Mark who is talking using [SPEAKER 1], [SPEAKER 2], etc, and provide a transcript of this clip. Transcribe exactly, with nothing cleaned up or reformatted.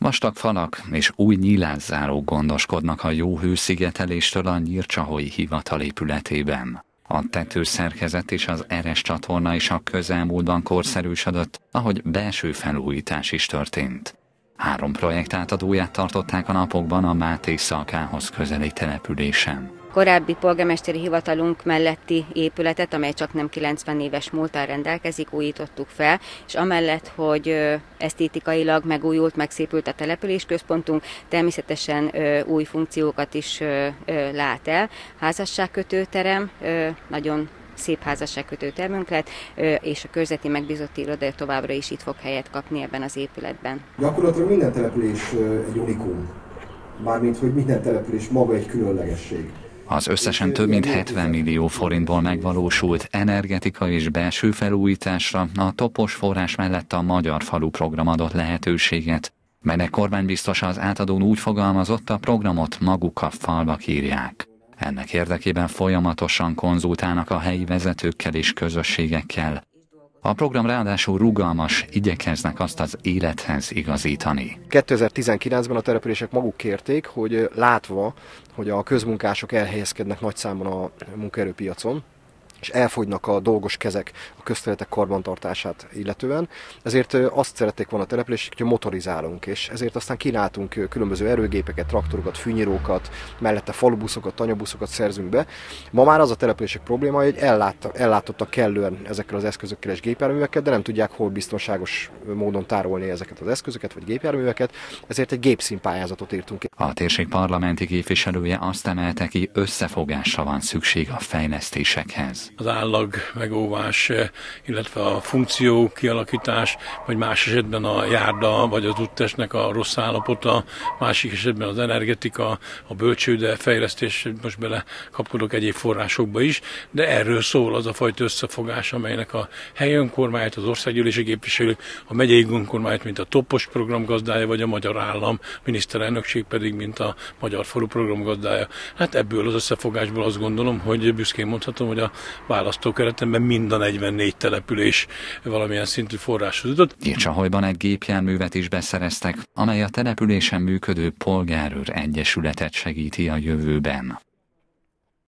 [SPEAKER 1] Vastag falak és új nyílászárók gondoskodnak a jó hőszigeteléstől a Nyírcsahoi hivatal épületében. A tetőszerkezet és az eres csatorna is a közelmúltban korszerűsödött, ahogy belső felújítás is történt. Három projekt átadóját tartották a napokban a Máté Szalkához közeli településen.
[SPEAKER 2] Korábbi polgármesteri hivatalunk melletti épületet, amely csak nem kilencven éves múlttal rendelkezik, újítottuk fel, és amellett, hogy esztétikailag megújult, megszépült a településközpontunk, természetesen új funkciókat is lát el. Házasságkötőterem, nagyon szép házasságkötőtermünk lett, és a körzeti megbízotti iroda továbbra is itt fog helyet kapni ebben az épületben.
[SPEAKER 3] Gyakorlatilag minden település egy unikum, mármint hogy minden település maga egy különlegesség.
[SPEAKER 1] Az összesen több mint hetven millió forintból megvalósult energetika és belső felújításra a topos forrás mellett a Magyar Falu program adott lehetőséget, melynek kormánybiztos az átadón úgy fogalmazott, a programot maguk a falvak írják. Ennek érdekében folyamatosan konzultálnak a helyi vezetőkkel és közösségekkel. A program ráadásul rugalmas, igyekeznek azt az élethez igazítani.
[SPEAKER 3] kétezer-tizenkilencben a települések maguk kérték, hogy látva, hogy a közmunkások elhelyezkednek nagy számban a munkaerőpiacon, és elfogynak a dolgos kezek a közterületek karbantartását illetően. Ezért azt szerették volna a települések, hogy motorizálunk, és ezért aztán kínáltunk különböző erőgépeket, traktorokat, fűnyírókat, mellette falubuszokat, tanyabuszokat szerzünk be. Ma már az a települések probléma, hogy ellátottak kellően ezekkel az eszközökkel és gépjárművekkel, de nem tudják hol biztonságos módon tárolni ezeket az eszközöket vagy gépjárműveket, ezért egy gépszínpályázatot írtunk ki.
[SPEAKER 1] A térség parlamenti képviselője azt emelte ki, összefogásra van szükség a fejlesztésekhez.
[SPEAKER 4] Az állag megóvás, illetve a funkció kialakítás, vagy más esetben a járda, vagy az úttestnek a rossz állapota, másik esetben az energetika, a bölcsőde fejlesztés, most bele kapcsolok egyéb forrásokba is, de erről szól az a fajta összefogás, amelynek a helyi önkormányzat, az országgyűlési képviselők, a megyei önkormányzat, mint a topos program gazdája, vagy a magyar állam, miniszterelnökség pedig, mint a Magyar Falu program gazdája. Hát ebből az összefogásból azt gondolom, hogy büszkén mondhatom, hogy a választókeretemben mind a negyvennégy település valamilyen szintű forráshoz jutott.
[SPEAKER 1] Nyírcsaholyban egy gépjárművet is beszereztek, amely a településen működő polgárőr egyesületet segíti a jövőben.